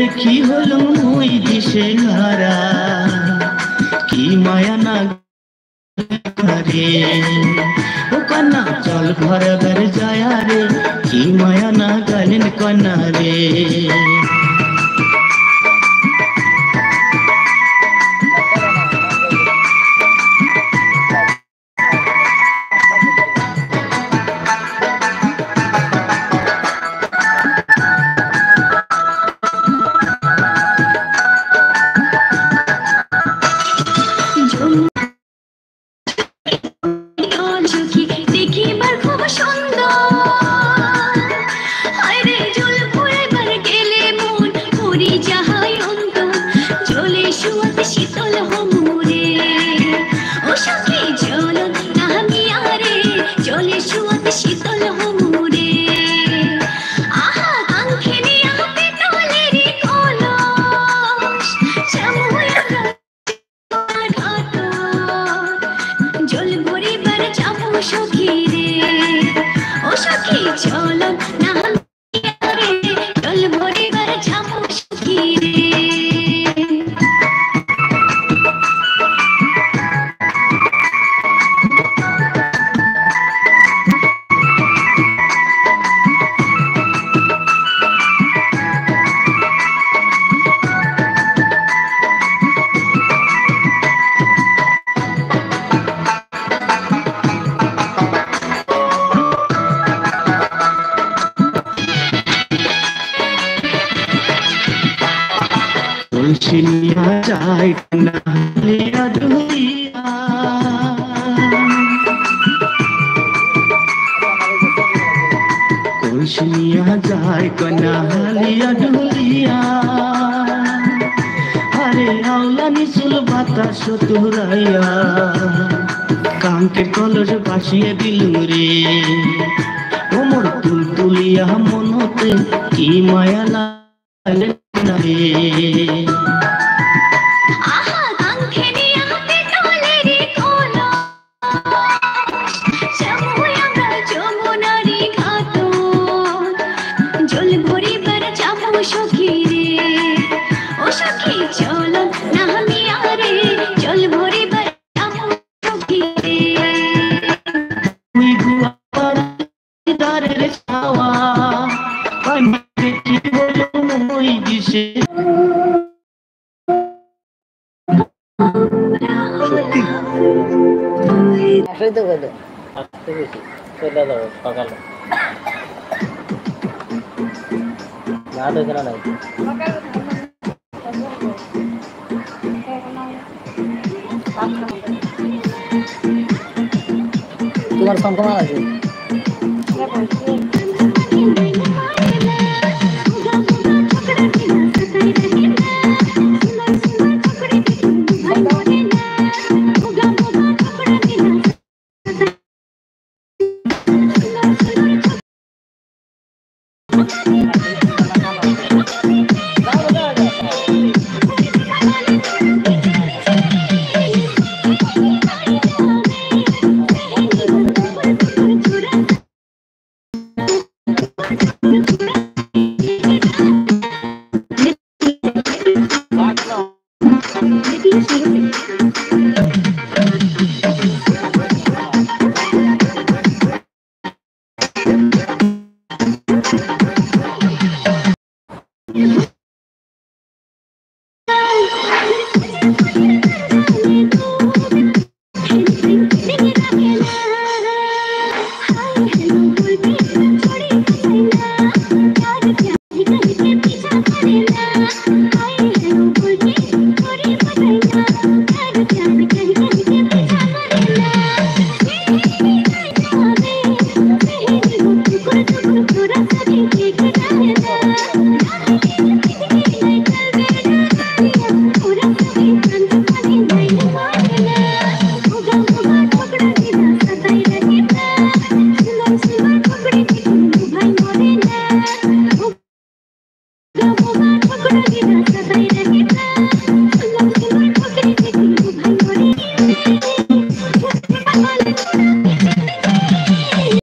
কি হলো মুই দিশে হারা কি মায়া না রে ও কন্যা চল ঘরে ঘরে যায় রে কি মায়া না গলেন কন্যা রে কলসিয়া যায় না হালিয়া ঢুলিয়া কলসিয়া যায় কন্যা হালিয়া ঢুলিয়া আরে আওলা নিচুল বাতাস তুরাইয়া কাঙ্কের কলস বাসিয়ে দিলুম রে ওমর তুল তুলিয়া মনতে কি মায়া লাগলেন না রে তোমার কম কম আছে